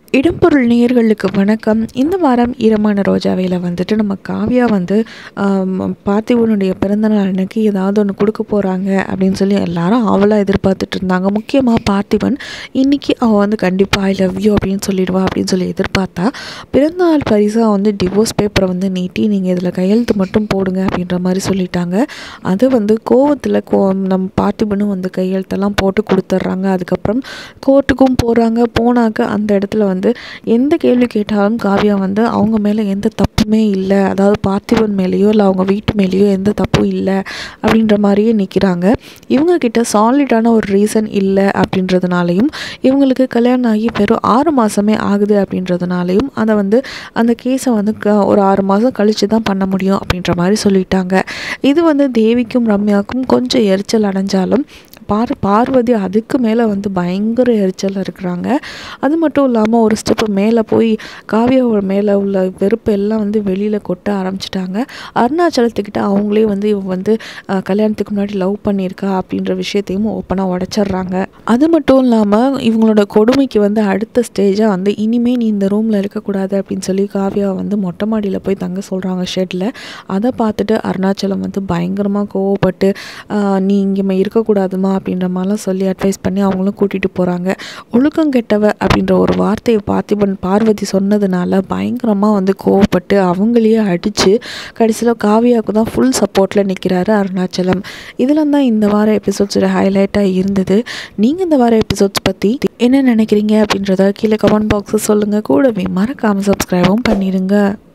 இடம்பொருள் நேயர்களுக்கு வணக்கம். இந்த வாரம் ஈரமான ரோஜாவையில் வந்துட்டு நம்ம காவ்யா வந்து பார்த்திபனுடைய பிறந்தநாள் அன்னைக்கு ஏதாவது ஒன்று கொடுக்க போகிறாங்க அப்படின்னு சொல்லி எல்லாரும் ஆவலாக எதிர்பார்த்துட்டு இருந்தாங்க. முக்கியமாக பார்த்திபன் இன்றைக்கி அவள் வந்து கண்டிப்பாக ஐ லவ் யூ அப்படின்னு சொல்லிடுவா அப்படின்னு சொல்லி எதிர்பார்த்தா, பிறந்தநாள் பரிசாக வந்து டிவோர்ஸ் பேப்பரை வந்து நீட்டி நீங்கள் இதில் கையெழுத்து மட்டும் போடுங்க அப்படின்ற மாதிரி சொல்லிட்டாங்க. அது வந்து கோவத்தில் நம்ம பார்த்திபனும் வந்து கையெழுத்தெல்லாம் போட்டு கொடுத்துட்றாங்க. அதுக்கப்புறம் கோர்ட்டுக்கும் போனாக்க அந்த இடத்துல வந்து எந்த கேள்வி கேட்டாலும் காவ்யா வந்து அவங்க மேலே எந்த தப்புமே இல்லை, அதாவது பார்த்திபன் மேலேயோ இல்லை அவங்க வீட்டு மேலேயோ எந்த தப்பும் இல்லை அப்படின்ற மாதிரியே நிற்கிறாங்க. இவங்கக்கிட்ட சாலிடான ஒரு ரீசன் இல்லை அப்படின்றதுனாலையும், இவங்களுக்கு கல்யாணம் ஆகி வெறும் 6 மாதமே ஆகுது அப்படின்றதுனாலையும் அதை வந்து அந்த கேஸை வந்து ஒரு 6 மாதம் கழித்து தான் பண்ண முடியும் அப்படின்ற மாதிரி சொல்லிட்டாங்க. இது வந்து தேவிக்கும் ரம்யாவுக்கும் கொஞ்சம் எரிச்சல் அடைஞ்சாலும் பார்வதி அதுக்கு மேலே வந்து பயங்கர எரிச்சல் இருக்கிறாங்க. அது மட்டும் இல்லாமல் ஒரு ஸ்டெப்பு மேலே போய் காவ்யாவோட மேலே உள்ள வெறுப்பு எல்லாம் வந்து வெளியில் கொட்ட ஆரம்பிச்சிட்டாங்க. அருணாச்சலத்துக்கிட்ட அவங்களே வந்து இவ வந்து கல்யாணத்துக்கு முன்னாடி லவ் பண்ணியிருக்கா அப்படின்ற விஷயத்தையும் ஓப்பனாக உடைச்சிட்றாங்க. அது மட்டும் இல்லாமல் இவங்களோட கொடுமைக்கு வந்து அடுத்த ஸ்டேஜாக வந்து இனிமேல் நீ இந்த ரூமில் இருக்கக்கூடாது அப்படின்னு சொல்லி காவ்யா வந்து மொட்டை மாடியில் போய் தங்க சொல்கிறாங்க ஷெட்டில். அதை பார்த்துட்டு அருணாச்சலம் வந்து பயங்கரமாக கோவப்பட்டு நீ இங்கே இருக்கக்கூடாதுமா அப்படின்ற மாதிரிலாம் சொல்லி அட்வைஸ் பண்ணி அவங்களும் கூட்டிகிட்டு போகிறாங்க. ஒழுக்கம் கெட்டவ அப்படின்ற ஒரு வார்த்தையை பார்வதி சொன்னதுனால பயங்கரமாக வந்து கோவப்பட்டு அவங்களையே அடித்து கடைசியில் காவ்யாவுக்கு தான் ஃபுல் சப்போர்ட்டில் நிற்கிறாரு அருணாச்சலம். இதெல்லாம் தான் இந்த வார எபிசோட்ஸோட ஹைலைட்டாக இருந்தது. நீங்கள் இந்த வார எபிசோட்ஸ் பற்றி என்ன நினைக்கிறீங்க அப்படின்றத கீழே கமெண்ட் பாக்ஸில் சொல்லுங்கள். கூடவே மறக்காமல் சப்ஸ்கிரைபும் பண்ணிடுங்க.